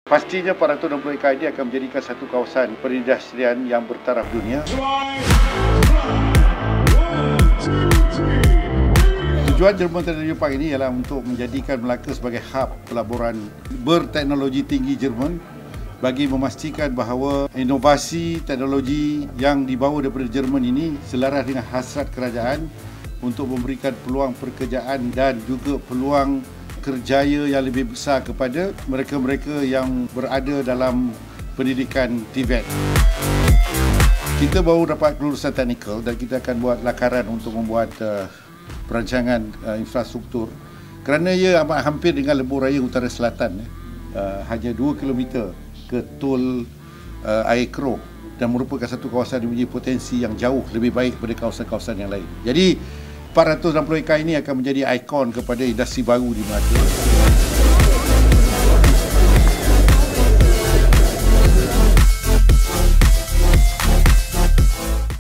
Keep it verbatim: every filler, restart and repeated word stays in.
Pastinya empat ratus enam puluh ekar ini akan menjadikan satu kawasan perindustrian yang bertaraf dunia. Tujuan Jerman Technology Park ini ialah untuk menjadikan Melaka sebagai hub pelaburan berteknologi tinggi Jerman bagi memastikan bahawa inovasi teknologi yang dibawa daripada Jerman ini selaras dengan hasrat kerajaan untuk memberikan peluang pekerjaan dan juga peluang kerjaya yang lebih besar kepada mereka-mereka yang berada dalam pendidikan T V E T. Kita baru dapat kelulusan teknikal dan kita akan buat lakaran untuk membuat uh, perancangan uh, infrastruktur kerana ia amat hampir dengan lebuh raya utara selatan, uh, hanya dua kilometer ke tol uh, Air Keroh dan merupakan satu kawasan yang mempunyai potensi yang jauh lebih baik daripada kawasan-kawasan yang lain. Jadi empat ratus enam puluh ekar ini akan menjadi ikon kepada industri baru di Melaka.